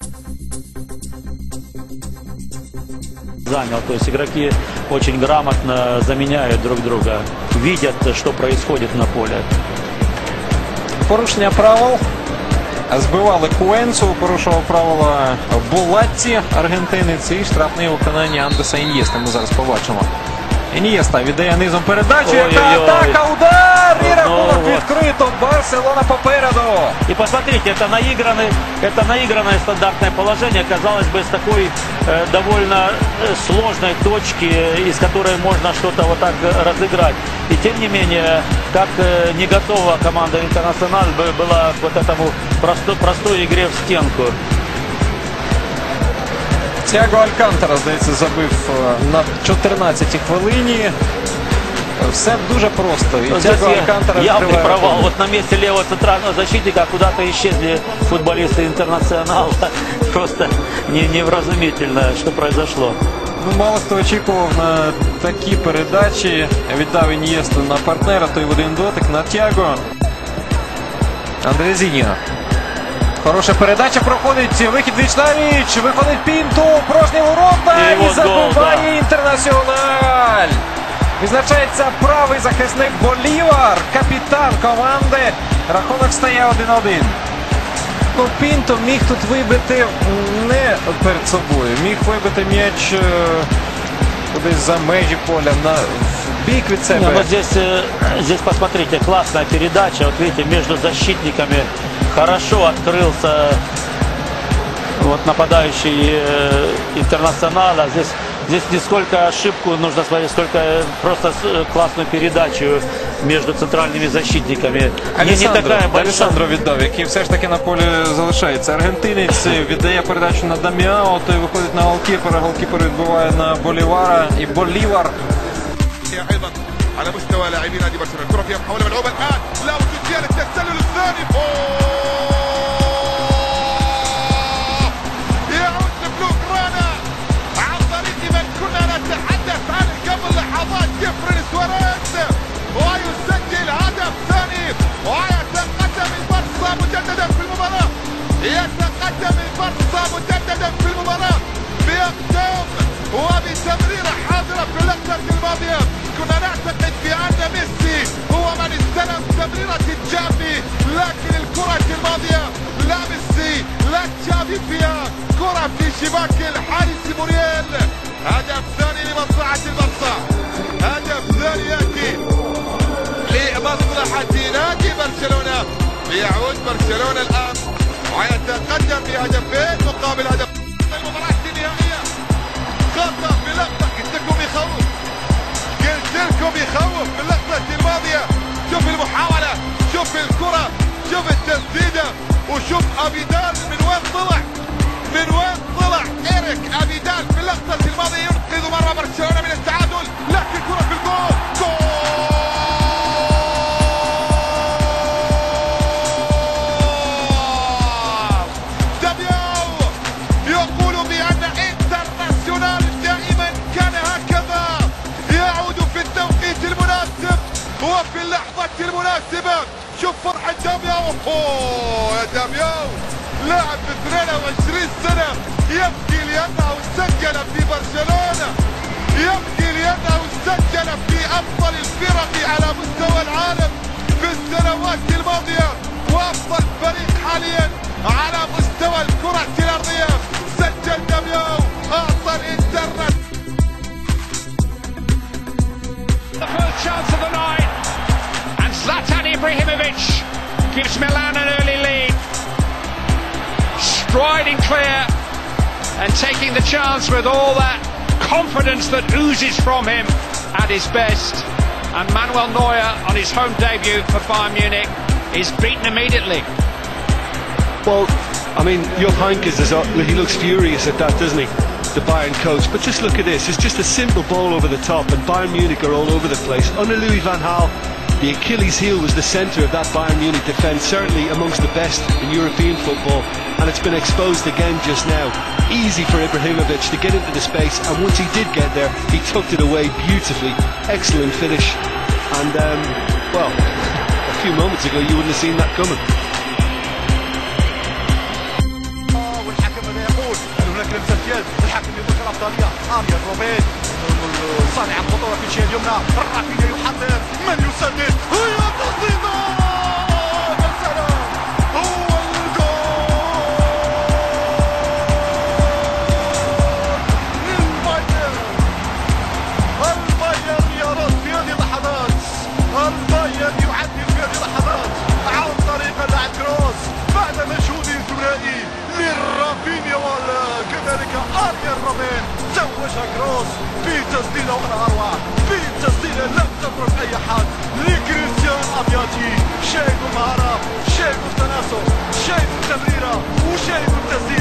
То есть игроки очень грамотно заменяют друг друга, видят, что происходит на поле. Порушення правил. Збивали Куенцу, порушував правила Булатті, аргентинець, і штрафне виконання Андреса Ін'єсти. Ми зараз побачимо. Ін'єста віддає низом передачу, яка атака, удар! І рахунок відкрито, Барселона попереду. И посмотрите, это наигранное стандартное положение, казалось бы, с такой довольно сложной точки, из которой можно что-то вот так разыграть. И тем не менее, как не готова команда Интернациональ была к вот этому простой игре в стенку. Тіаго Алькантара, здається, забив на 14-й хвилині. Все дуже просто. И Тіаго Алькантара явный провал. Вот на месте левого центрального защитника куда-то исчезли футболисты Интернационала. Просто невразумительно, что произошло. Ну, мало хто очікував на такі передачі. Віддав Ін'єсту на партнера, той в один дотик на Тіаго. Андрезіньо. Хороша передача, проходить вихід віч-на-віч, виходить Пінто, порожні ворота і забиває Інтернаціональ. Відзначається правий захисник Болівар, капітан команди. Рахунок стає 1-1. Ну, Пінто міг тут вибити не перед собою, міг вибити м'яч кудись за межі поля, в бік від себе. Вот здесь посмотрите, классная передача. Вот видите, между защитниками хорошо открылся вот нападающий Интернационала. Здесь не сколько ошибку нужно смотреть, сколько просто классную передачу между центральными защитниками. Алесандро віддав, який все ж таки на полі залишається. Аргентинець віддає передачу на Даміао, той виходить на голкіпера, голкіпер відбиває на Болівара і Болівар. على مستوى لاعبي نادي برشلونه، الكره فيها محاوله ملعوبه الان، لا وجوديه للتسلل الثاني، يعود لبلوغرانا عن طريق من كنا نتحدث عنه قبل لحظات، جيفرين سواريز، ويسجل هدف ثاني، ويتقدم البارسا مجددا في المباراه، يتقدم البارسا مجددا في المباراه بأقدام وبتمريره حاضره في اللقطه الماضيه. كنا نعتقد بأن ميسي هو من استلم تمريرة تشافي، لكن الكرة الماضية لا ميسي لا تشافي فيها، كرة في شباك الحارس موريل. هدف ثاني لمصلحة البارسا، هدف ثاني يأتي لمصلحة نادي برشلونة. ليعود برشلونة الآن ويتقدم بهدفين مقابل هدف. المباراة النهائية خطأ في لقطة، قلت لكم يخوف في اللقطة الماضية. شوف المحاولة، شوف الكرة، شوف التسديدة، وشوف أبيدال من وين طلع إيريك أبيدال في اللقطة الماضية ينقذ مرة برشلونة من التعادل، لكن كرة في الجول، دامياو يقول بأن انترناسيونال دائما كان هكذا، يعود في التوقيت المناسب وفي اللحظة المناسبة. شوف فرحة دامياو، يا دامياو لاعب ب 22 سنة يبكي لأنه سجل في برشلونة، يبكي لأنه سجل في أفضل الفرق على مستوى العالم في السنوات الماضية، وأفضل فريق حاليا على مستوى الكرة الأرضية. سجل دامياو، أعطى الإنترنت. The first chance of the night, and Zlatan Ibrahimovic gives Milan an early lead. Striding clear and taking the chance with all that confidence that oozes from him at his best. And Manuel Neuer, on his home debut for Bayern Munich, is beaten immediately. Well, I mean, Jupp Heynckes, he looks furious at that, doesn't he? The Bayern coach. But just look at this. It's just a simple ball over the top, and Bayern Munich are all over the place. Under Louis van Gaal, the Achilles heel was the centre of that Bayern Munich defence, certainly amongst the best in European football, and it's been exposed again just now. Easy for Ibrahimovic to get into the space, and once he did get there, he tucked it away beautifully. Excellent finish, and well, a few moments ago you wouldn't have seen that coming. ايطاليا اريان روبين صانع الخطوره في الجهه اليمنى. رافينيا يحضر من يسدد هي تصديده يا سلام هو الجول للبايرن. البايرن يرد في هذه اللحظات، البايرن يعدل في هذه اللحظات عن طريق اللاعب كروس بعد مجهود ثنائي للرافينيا وكذلك اريان روبين. توجها كروس بتسديده ولا اروع، بتسديده لم تترك اي حد لكريستيان ابياتي. شايف المهاره، شايف التناسق، شايف التمريره وشايف التسديده.